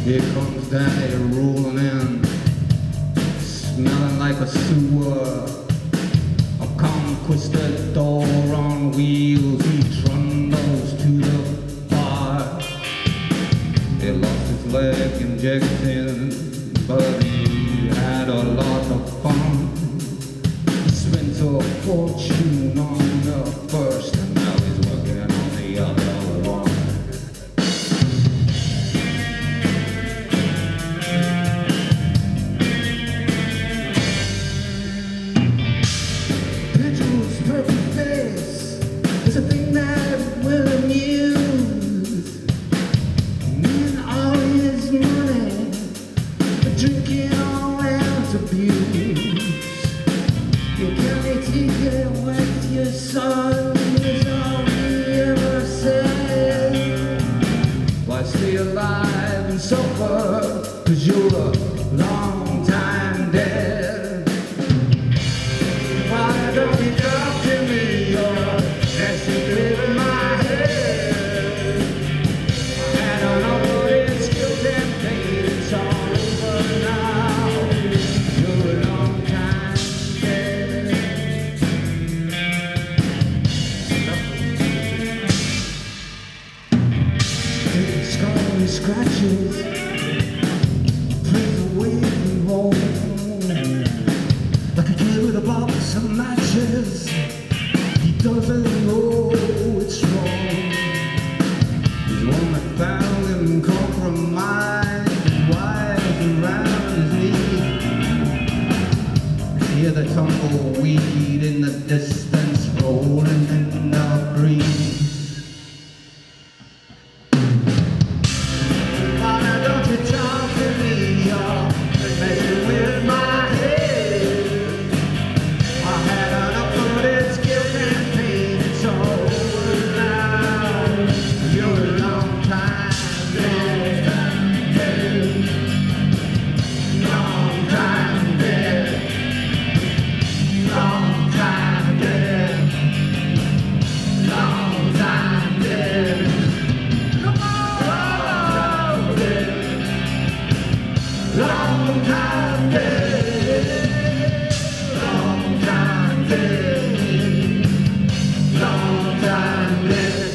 Here comes Daddy rolling in, smelling like a sewer. A conquistador on wheels, he trundles to the bar. He lost his leg injecting, but he had a lot of fun. He spent a fortune on the first, and now he's working on the other one. Perfect face is a thing that will amuse. And all his money, drinking all else abuse. You can't take it with your son, is all he ever said. Why stay alive and suffer, 'cause you're a long time dead. Why don't you talk to me, or that's it with my head. I had enough of this guilt and pain, it's all over now. You're a long time dead. Taking scarring scratches, plays away from home. Like a kid with a box of matches, he doesn't know it's wrong. He's one that found him compromised, wise around his knee. Hear the tumbleweed in the distance rolling in the breeze. Why don't you talk to me, you're messing with my head. I had enough of this guilt and pain, it's over now. You're a long time dead. Long time dead. Long time dead. Long time dead. Come on! Long time dead. Long time dead. Long time dead.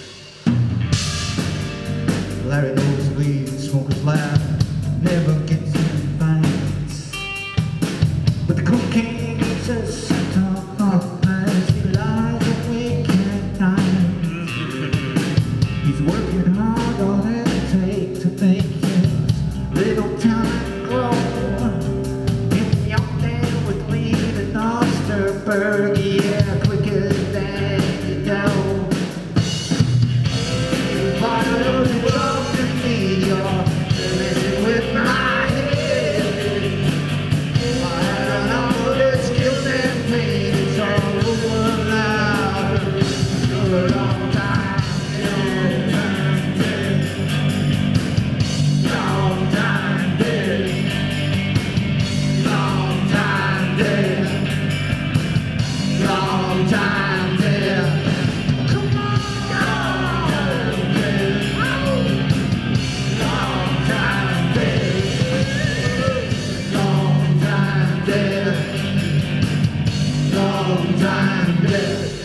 Larry knows weed, smokers laugh, never gets in fights. But the cocaine is a center of as he lies awake at night. He's working hard, all it takes to make his little time grow. Getting young there with weed and Osterberg, yeah, quicker than you know. Why don't you talk to me, you're messing with my head. I had enough of this guilt and pain, it's all over now. You're a long time dead. Long time dead. Long time dead. Long time dead. Come on, long time dead. Long time dead. Long time dead. Long time dead.